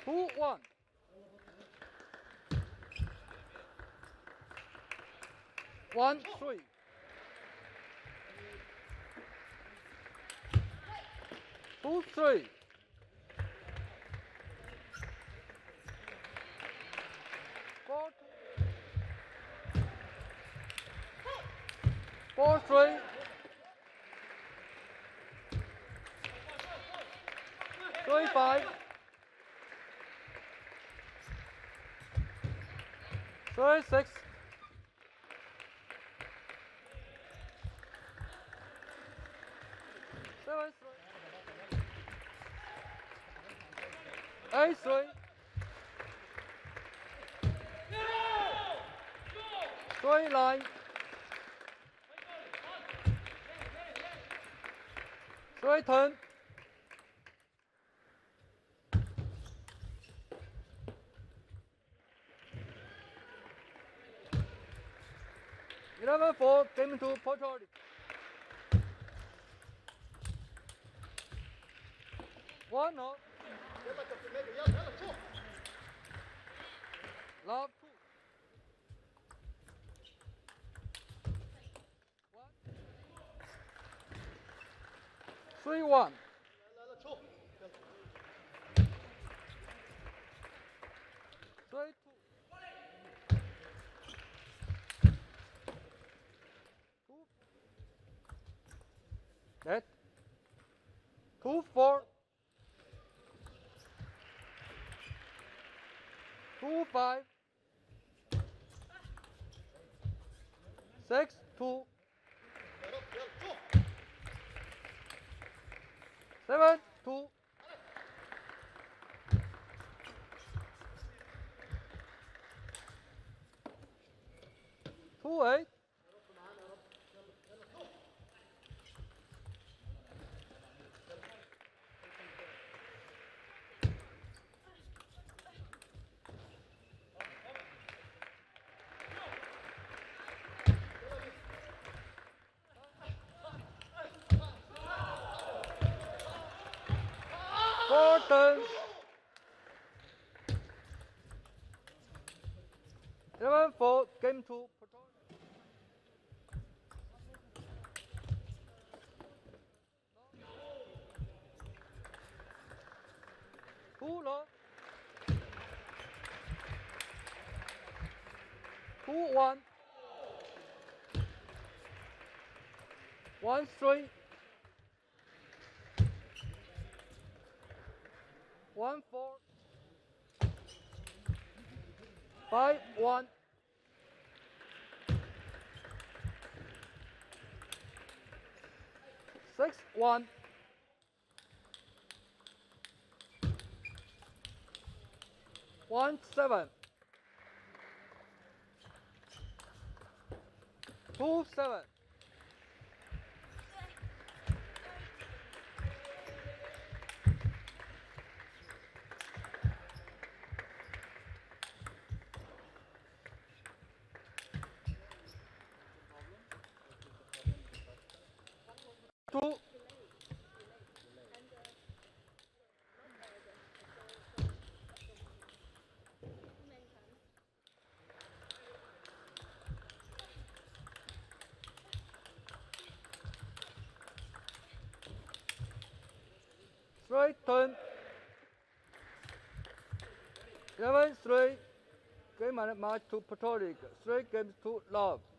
2-1. 1-3. 2-3. 4-3. 3-5. 3-6. 7-3. 8-3. 3-9. 3-10. 11-4. Game to Puerto Rico. 1-0. Love 2. 3-1. 3-2. That 2-4. 2-5. 6-2. 7-2. 2-8. 4-10. 11-4. Game 2. 2-0. 2-1. 1-3. 1-4. 5-1. 6-1. 1-7. 2-7. 2. 3-10. 11-3. Game and match to Puerto Rico. 3 games to love.